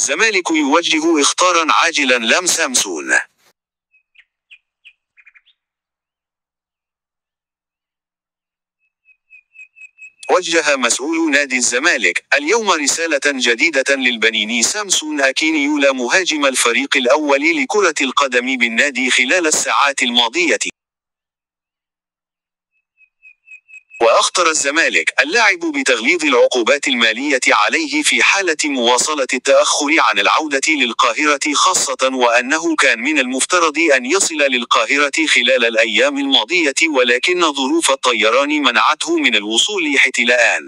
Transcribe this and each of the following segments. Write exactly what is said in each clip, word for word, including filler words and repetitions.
الزمالك يوجه إخطارا عاجلا لام سامسون. وجه مسؤول نادي الزمالك اليوم رسالة جديدة للبنيني سامسون أكينيولا مهاجم الفريق الأول لكرة القدم بالنادي خلال الساعات الماضية. وأخطر الزمالك اللاعب بتغليظ العقوبات المالية عليه في حالة مواصلة التأخر عن العودة للقاهرة، خاصة وأنه كان من المفترض أن يصل للقاهرة خلال الأيام الماضية، ولكن ظروف الطيران منعته من الوصول حتى الآن.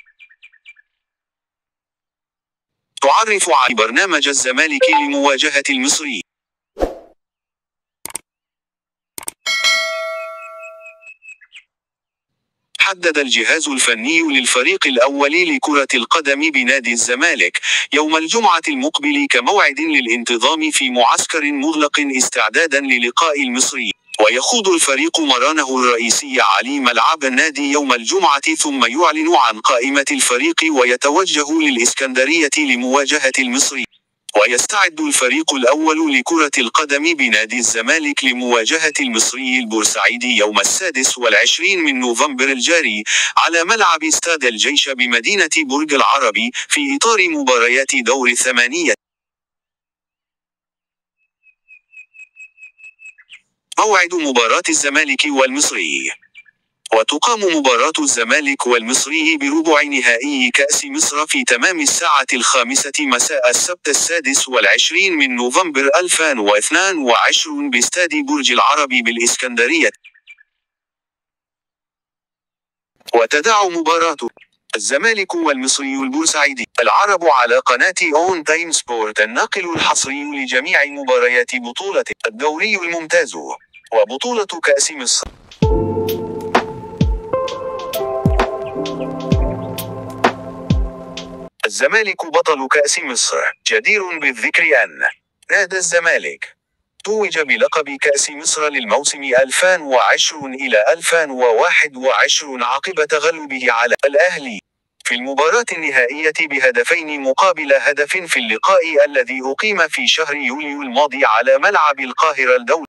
تعرف عن برنامج الزمالك لمواجهة المصري. حدد الجهاز الفني للفريق الأول لكرة القدم بنادي الزمالك يوم الجمعة المقبل كموعد للانتظام في معسكر مغلق استعدادا للقاء المصري. ويخوض الفريق مرانه الرئيسي على ملعب النادي يوم الجمعة، ثم يعلن عن قائمة الفريق ويتوجه للإسكندرية لمواجهة المصري. ويستعد الفريق الأول لكرة القدم بنادي الزمالك لمواجهة المصري البورسعيدي يوم السادس والعشرين من نوفمبر الجاري على ملعب استاد الجيش بمدينة برج العرب في إطار مباريات دور الثمانية. موعد مباراة الزمالك والمصري. وتقام مباراة الزمالك والمصري بربع نهائي كأس مصر في تمام الساعة الخامسة مساء السبت السادس والعشرين من نوفمبر ألفين واثنين وعشرين باستاد برج العرب بالإسكندرية. وتدع مباراة الزمالك والمصري البورسعيدي العرب على قناة أون تايم سبورت، الناقل الحصري لجميع مباريات بطولة الدوري الممتاز وبطولة كأس مصر. الزمالك بطل كأس مصر. جدير بالذكر أن نادي الزمالك توج بلقب كأس مصر للموسم ألفين وعشرين إلى ألفين وواحد وعشرين عقب تغلبه على الأهلي في المباراة النهائية بهدفين مقابل هدف في اللقاء الذي أقيم في شهر يوليو الماضي على ملعب القاهرة الدولي.